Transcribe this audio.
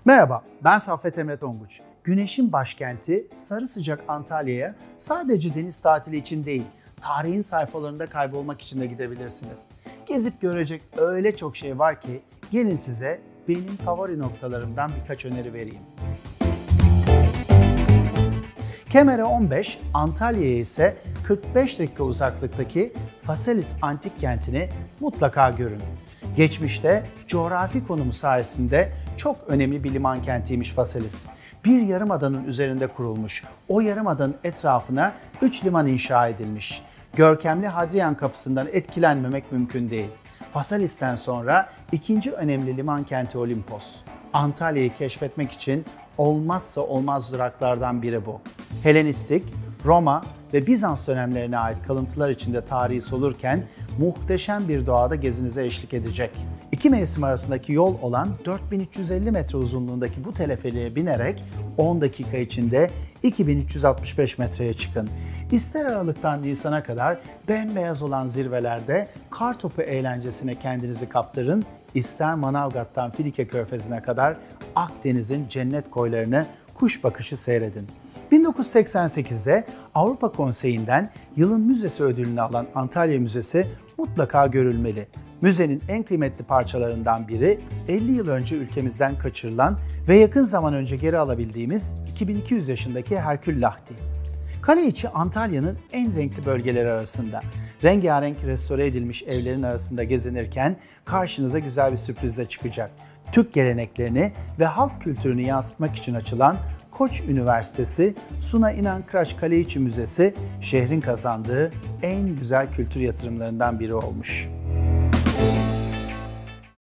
Merhaba, ben Saffet Emre Tonguç. Güneşin başkenti, sarı sıcak Antalya'ya sadece deniz tatili için değil, tarihin sayfalarında kaybolmak için de gidebilirsiniz. Gezip görecek öyle çok şey var ki, gelin size benim favori noktalarımdan birkaç öneri vereyim. Kemer'e 15, Antalya'ya ise 45 dakika uzaklıktaki Faselis Antik Kenti'ni mutlaka görün. Geçmişte coğrafi konumu sayesinde çok önemli bir liman kentiymiş Faselis. Bir yarımadanın üzerinde kurulmuş. O yarımadanın etrafına 3 liman inşa edilmiş. Görkemli Hadrian Kapısı'ndan etkilenmemek mümkün değil. Faselis'ten sonra ikinci önemli liman kenti Olimpos. Antalya'yı keşfetmek için olmazsa olmaz duraklardan biri bu. Helenistik, Roma ve Bizans dönemlerine ait kalıntılar içinde tarihi solurken muhteşem bir doğada gezinize eşlik edecek. İki mevsim arasındaki yol olan 4350 metre uzunluğundaki bu teleferiğe binerek 10 dakika içinde 2365 metreye çıkın. İster Aralık'tan Nisan'a kadar bembeyaz olan zirvelerde kartopu eğlencesine kendinizi kaptırın, ister Manavgat'tan Filike Körfezi'ne kadar Akdeniz'in cennet koylarını kuş bakışı seyredin. 1988'de Avrupa Konseyi'nden Yılın Müzesi ödülünü alan Antalya Müzesi mutlaka görülmeli. Müzenin en kıymetli parçalarından biri 50 yıl önce ülkemizden kaçırılan ve yakın zaman önce geri alabildiğimiz 2200 yaşındaki Herkül Lahti. Kale içi Antalya'nın en renkli bölgeleri arasında. Rengarenk restore edilmiş evlerin arasında gezinirken karşınıza güzel bir sürprizle çıkacak. Türk geleneklerini ve halk kültürünü yansıtmak için açılan Koç Üniversitesi Suna İnan Kıraç Kaleiçi Müzesi şehrin kazandığı en güzel kültür yatırımlarından biri olmuş.